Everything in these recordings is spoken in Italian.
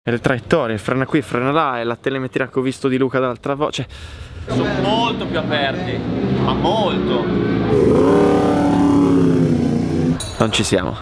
E le traiettorie, frena qui, frena là, e la telemetria che ho visto di Luca dall'altra volta, cioè... Sono molto più aperti, ma molto. Non ci siamo.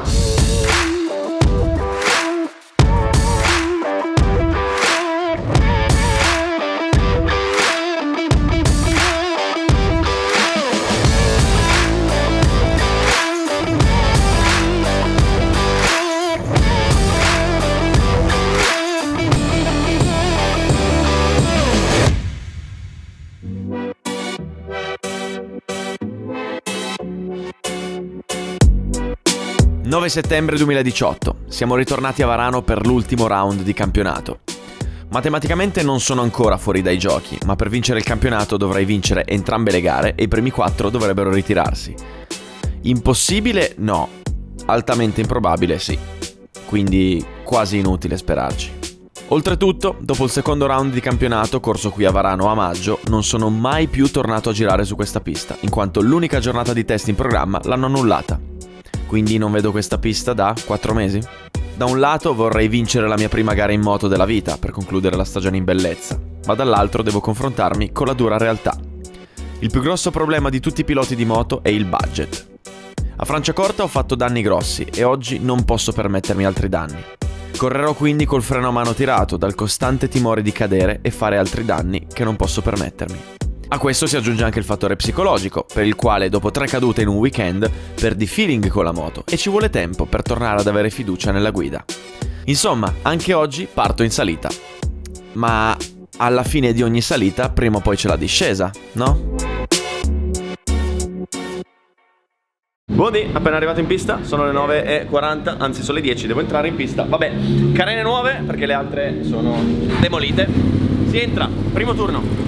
«9 settembre 2018, siamo ritornati a Varano per l'ultimo round di campionato. Matematicamente non sono ancora fuori dai giochi, ma per vincere il campionato dovrei vincere entrambe le gare e i primi 4 dovrebbero ritirarsi. Impossibile? No. Altamente improbabile? Sì. Quindi quasi inutile sperarci. Oltretutto, dopo il secondo round di campionato corso qui a Varano a maggio, non sono mai più tornato a girare su questa pista, in quanto l'unica giornata di test in programma l'hanno annullata. Quindi non vedo questa pista da 4 mesi? Da un lato vorrei vincere la mia prima gara in moto della vita per concludere la stagione in bellezza, ma dall'altro devo confrontarmi con la dura realtà. Il più grosso problema di tutti i piloti di moto è il budget. A Franciacorta ho fatto danni grossi e oggi non posso permettermi altri danni. Correrò quindi col freno a mano tirato dal costante timore di cadere e fare altri danni che non posso permettermi. A questo si aggiunge anche il fattore psicologico, per il quale dopo 3 cadute in un weekend perdi feeling con la moto e ci vuole tempo per tornare ad avere fiducia nella guida. Insomma, anche oggi parto in salita. Ma alla fine di ogni salita prima o poi c'è la discesa, no? Buondì, appena arrivato in pista, sono le 9:40, anzi sono le 10, devo entrare in pista. Vabbè, carene nuove perché le altre sono demolite. Si entra, primo turno.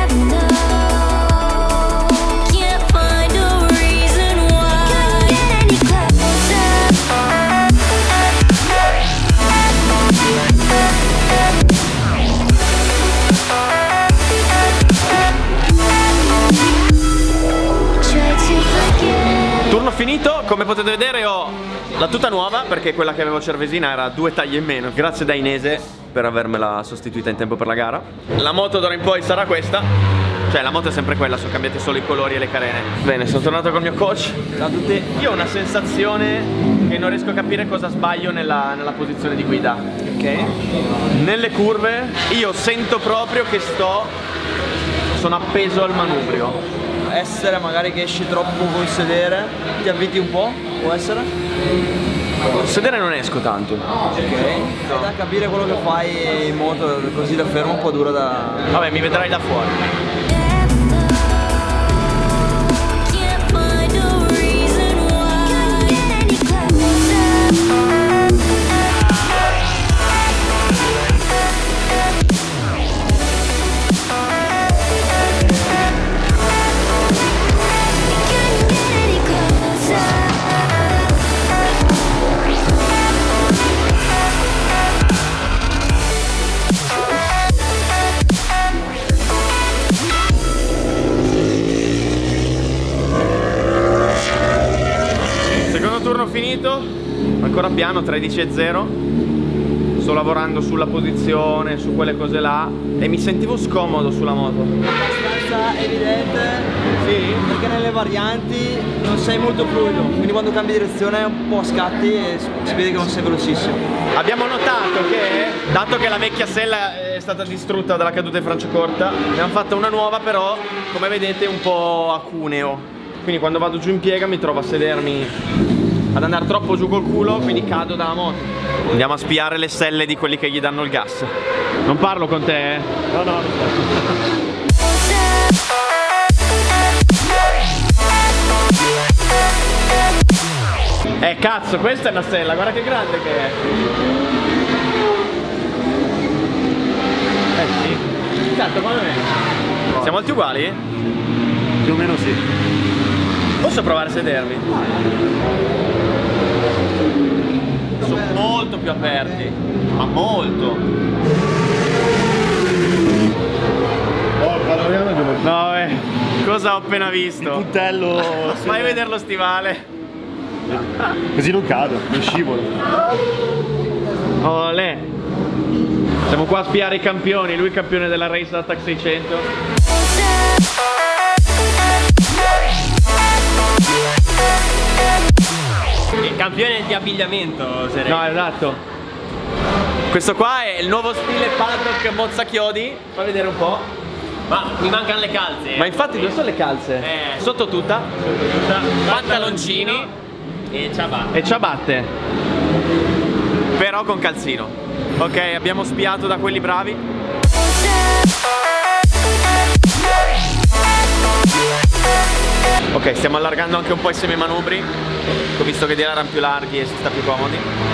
Turno finito, come potete vedere ho la tuta nuova perché quella che avevo cervesina era 2 taglie in meno. Grazie da Inese per avermela sostituita in tempo per la gara. La moto d'ora in poi sarà questa. Cioè la moto è sempre quella, sono cambiati solo i colori e le carene. Bene, sono tornato col mio coach. Ciao a tutti. Io ho una sensazione che non riesco a capire cosa sbaglio nella posizione di guida. Ok? Nelle curve io sento proprio che sono appeso al manubrio. Essere magari che esci troppo col sedere, ti avviti un po', può essere? Col sedere non esco tanto. Ok. È da capire quello che fai in moto, così da fermo un po' dura da... Vabbè, mi vedrai da fuori. Turno finito, ancora piano, 13,0. Sto lavorando sulla posizione, su quelle cose là e mi sentivo scomodo sulla moto. Abbastanza evidente, sì, perché nelle varianti non sei molto fluido, quindi quando cambi direzione un po' scatti e si vede che non sei velocissimo. Abbiamo notato che, dato che la vecchia sella è stata distrutta dalla caduta di Franciacorta, ne hanno fatta una nuova, però come vedete un po' a cuneo. Quindi quando vado giù in piega mi trovo a sedermi, ad andare troppo giù col culo, quindi cado dalla moto. Andiamo a spiare le selle di quelli che gli danno il gas. Non parlo con te, eh? No, no. Cazzo, questa è una sella, guarda che grande che è. Sì. Cazzo, come me? Siamo alti uguali? Più o meno sì. Posso provare a sedermi? Sono molto più aperti, ma molto. Oh, parliamo di uno. No, cosa ho appena visto? Il puntello. Fai vedere lo stivale. Così non cado, non scivolo. Olè. Siamo qua a spiare i campioni, lui campione della Race Attack 600. Il campione di abbigliamento, Serena. No, esatto. Questo qua è il nuovo stile paddock mozzachiodi. Fa vedere un po'. Ma mi mancano le calze. Ma infatti dove sono le calze? Sotto tuta. Pantaloncini e ciabatte. E ciabatte. Però con calzino. Ok, abbiamo spiato da quelli bravi. Ok, stiamo allargando anche un po' i semimanubri. Ho visto che di là erano più larghi e si sta più comodi.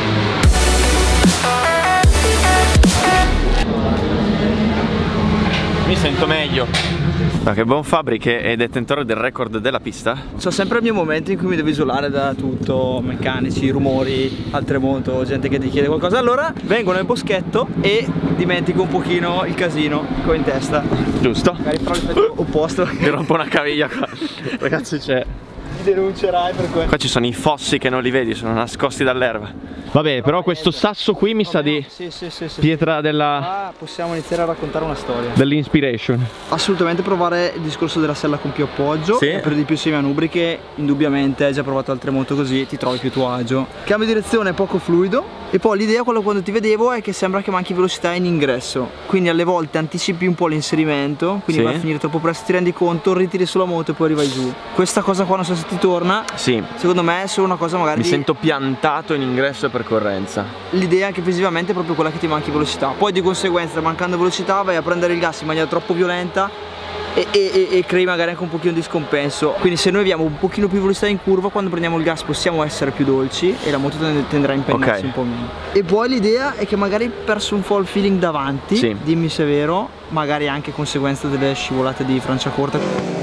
Mi sento meglio. Ma che buon Fabri, che è detentore del record della pista. C'ho sempre il mio momento in cui mi devo isolare da tutto, meccanici, rumori, altre moto, gente che ti chiede qualcosa. Allora vengo nel boschetto e dimentico un pochino il casino che ho in testa. Giusto? Magari farò l'effetto opposto. Mi rompo una caviglia qua. Ragazzi, c'è. Ti denuncerai per questo. Qua ci sono i fossi che non li vedi, sono nascosti dall'erba. Vabbè, però questo sasso qui mi sa di Sì. pietra della... Possiamo iniziare a raccontare una storia. dell'inspiration. Assolutamente provare il discorso della sella con più appoggio. Sì. E per di più semimanubri, che indubbiamente hai già provato altre moto così, ti trovi più a tuo agio. Cambio direzione poco fluido. E poi l'idea, quello quando ti vedevo, è che sembra che manchi velocità in ingresso. Quindi alle volte anticipi un po' l'inserimento, quindi Sì. va a finire troppo presto, ti rendi conto, ritiri sulla moto e poi arrivai giù. Questa cosa qua non so se ti torna. Sì. Secondo me è solo una cosa magari... Mi sento piantato in ingresso e percorrenza. L'idea anche visivamente è proprio quella che ti manchi velocità. Poi di conseguenza, mancando velocità, vai a prendere il gas in maniera troppo violenta e crei magari anche un pochino di scompenso. Quindi se noi abbiamo un pochino più velocità in curva, quando prendiamo il gas possiamo essere più dolci e la moto tenderà a impennarsi un po' meno. E poi l'idea è che magari perso un po' il feeling davanti, sì. Dimmi se è vero, magari anche conseguenza delle scivolate di Franciacorta.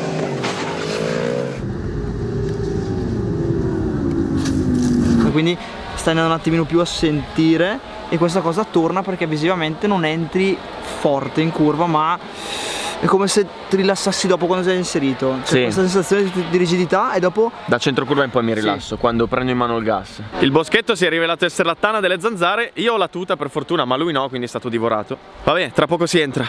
Quindi stai andando un attimino più a sentire e questa cosa torna perché visivamente non entri forte in curva, ma è come se ti rilassassi dopo quando sei inserito. C'è Sì. questa sensazione di rigidità e dopo... Da centro curva in poi mi rilasso, quando prendo in mano il gas. Il boschetto si è rivelato essere la tana delle zanzare. Io ho la tuta per fortuna, ma lui no, quindi è stato divorato. Vabbè, tra poco si entra.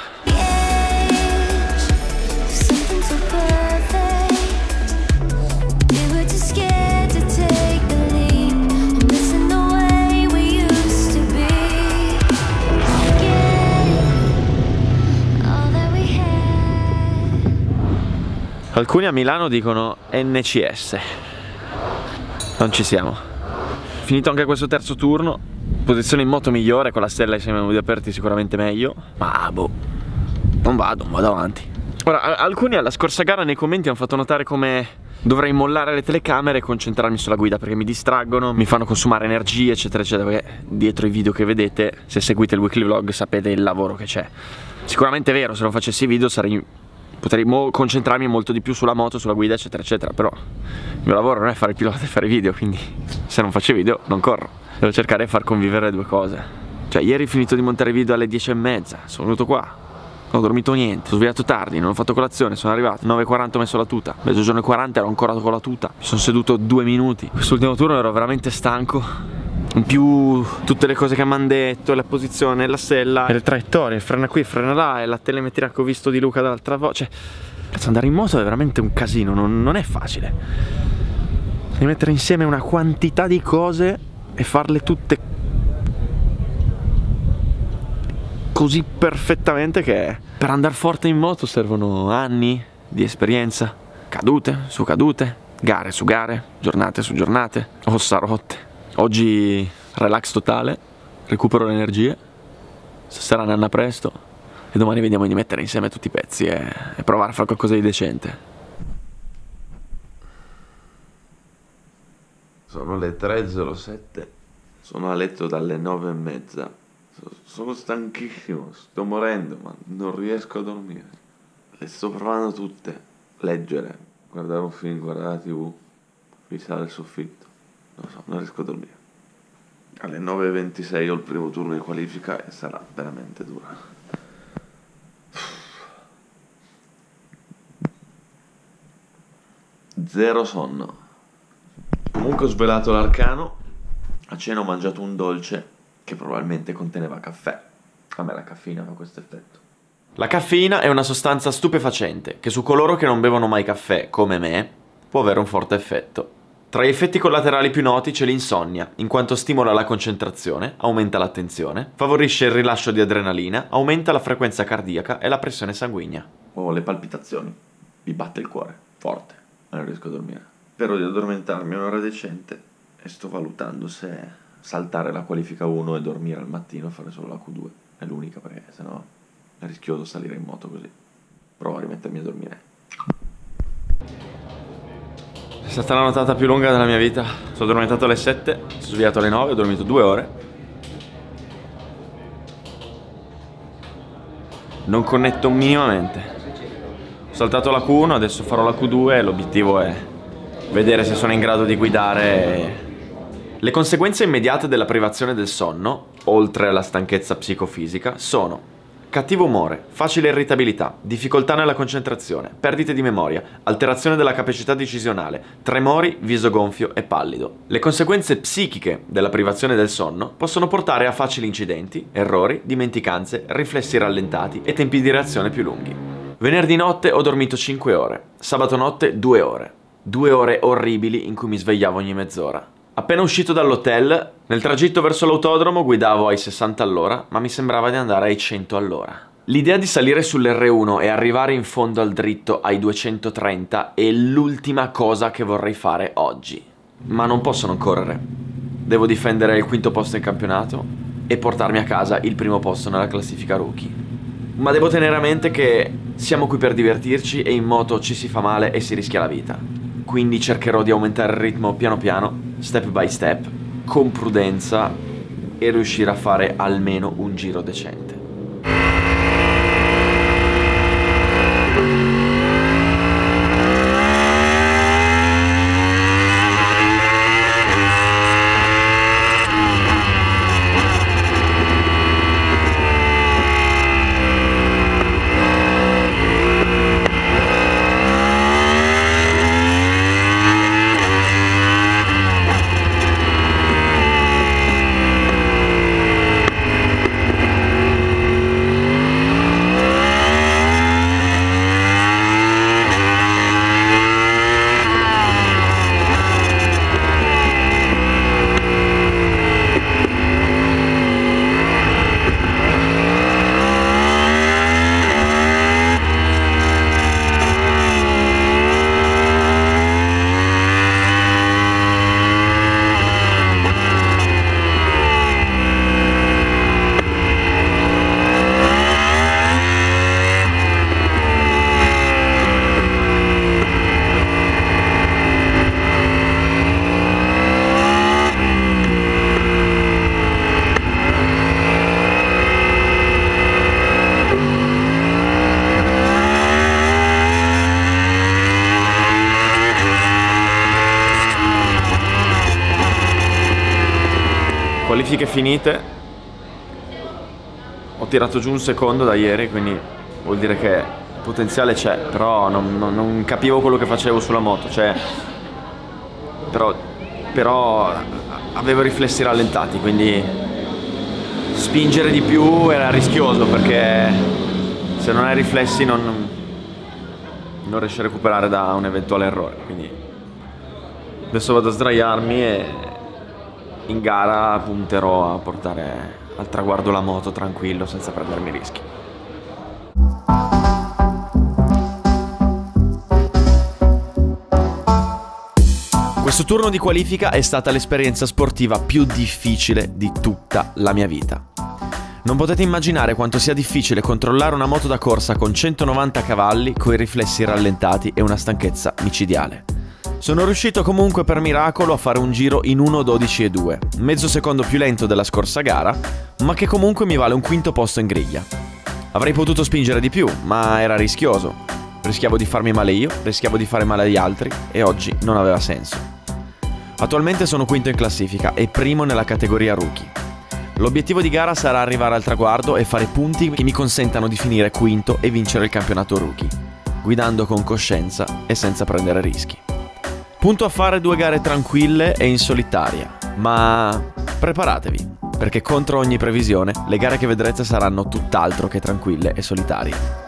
Alcuni a Milano dicono NCS. Non ci siamo. Finito anche questo terzo turno. Posizione in moto migliore, con la stella e i semimanubri aperti sicuramente meglio. Ma boh, non vado avanti. Ora, alcuni alla scorsa gara nei commenti hanno fatto notare come dovrei mollare le telecamere e concentrarmi sulla guida, perché mi distraggono, mi fanno consumare energie, eccetera eccetera. Perché dietro i video che vedete, se seguite il weekly vlog, sapete il lavoro che c'è. Sicuramente è vero, se non facessi video potrei concentrarmi molto di più sulla moto, sulla guida, eccetera eccetera. Però il mio lavoro non è fare il pilota e fare video, quindi se non faccio video non corro. Devo cercare di far convivere le due cose. Cioè, ieri ho finito di montare video alle 10:30, sono venuto qua, non ho dormito niente, sono svegliato tardi, non ho fatto colazione, sono arrivato 9:40, ho messo la tuta, mezzogiorno e 40 ero ancora con la tuta, mi sono seduto 2 minuti. Quest'ultimo turno ero veramente stanco. In più tutte le cose che mi hanno detto, la posizione, la sella, le traiettorie, frena qui, frena là, e la telemetria che ho visto di Luca dall'altra volta. Cioè, andare in moto è veramente un casino, non è facile. Devi mettere insieme una quantità di cose e farle tutte così perfettamente che per andare forte in moto servono anni di esperienza. Cadute su cadute, gare su gare, giornate su giornate, ossa rotte. Oggi relax totale, recupero le energie, stasera nanna presto e domani vediamo di mettere insieme tutti i pezzi e provare a fare qualcosa di decente. Sono le 3:07, sono a letto dalle 9:30, sono stanchissimo, sto morendo, ma non riesco a dormire. Le sto provando tutte, leggere, guardare un film, guardare la TV, fissare il soffitto. Non so, non riesco a dormire. Alle 9:26 ho il primo turno di qualifica e sarà veramente dura. Zero sonno. Comunque ho svelato l'arcano. A cena ho mangiato un dolce che probabilmente conteneva caffè. A me la caffeina fa questo effetto. La caffeina è una sostanza stupefacente che su coloro che non bevono mai caffè, come me, può avere un forte effetto. Tra gli effetti collaterali più noti c'è l'insonnia, in quanto stimola la concentrazione, aumenta l'attenzione, favorisce il rilascio di adrenalina, aumenta la frequenza cardiaca e la pressione sanguigna. Ho le palpitazioni, mi batte il cuore, forte, ma non riesco a dormire. Spero di addormentarmi un'ora decente e sto valutando se saltare la qualifica 1 e dormire al mattino e fare solo la Q2. È l'unica, perché sennò è rischioso salire in moto così. Provo a rimettermi a dormire. È stata la nottata più lunga della mia vita. Sono addormentato alle 7, sono svegliato alle 9, ho dormito 2 ore. Non connetto minimamente. Ho saltato la Q1, adesso farò la Q2 e l'obiettivo è vedere se sono in grado di guidare. Le conseguenze immediate della privazione del sonno, oltre alla stanchezza psicofisica, sono cattivo umore, facile irritabilità, difficoltà nella concentrazione, perdite di memoria, alterazione della capacità decisionale, tremori, viso gonfio e pallido. Le conseguenze psichiche della privazione del sonno possono portare a facili incidenti, errori, dimenticanze, riflessi rallentati e tempi di reazione più lunghi. Venerdì notte ho dormito 5 ore, sabato notte 2 ore. 2 ore orribili in cui mi svegliavo ogni mezz'ora. Appena uscito dall'hotel, nel tragitto verso l'autodromo guidavo ai 60 all'ora, ma mi sembrava di andare ai 100 all'ora. L'idea di salire sull'R1 e arrivare in fondo al dritto ai 230 è l'ultima cosa che vorrei fare oggi. Ma non posso non correre. Devo difendere il 5° posto in campionato e portarmi a casa il 1° posto nella classifica rookie. Ma devo tenere a mente che siamo qui per divertirci e in moto ci si fa male e si rischia la vita. Quindi cercherò di aumentare il ritmo piano piano, step by step, con prudenza e riuscire a fare almeno un giro decente. Qualifiche finite, ho tirato giù un secondo da ieri, quindi vuol dire che il potenziale c'è, però non capivo quello che facevo sulla moto, cioè, però avevo riflessi rallentati, quindi spingere di più era rischioso perché se non hai riflessi non riesci a recuperare da un eventuale errore, quindi adesso vado a sdraiarmi e in gara punterò a portare al traguardo la moto tranquillo senza prendermi rischi. Questo turno di qualifica è stata l'esperienza sportiva più difficile di tutta la mia vita. Non potete immaginare quanto sia difficile controllare una moto da corsa con 190 cavalli, coi riflessi rallentati e una stanchezza micidiale. Sono riuscito comunque per miracolo a fare un giro in 1:12.2, mezzo secondo più lento della scorsa gara, ma che comunque mi vale un 5° posto in griglia. Avrei potuto spingere di più, ma era rischioso. Rischiavo di farmi male io, rischiavo di fare male agli altri e oggi non aveva senso. Attualmente sono 5° in classifica e 1° nella categoria rookie. L'obiettivo di gara sarà arrivare al traguardo e fare punti che mi consentano di finire 5° e vincere il campionato rookie, guidando con coscienza e senza prendere rischi. Punto a fare 2 gare tranquille e in solitaria, ma preparatevi, perché contro ogni previsione le gare che vedrete saranno tutt'altro che tranquille e solitarie.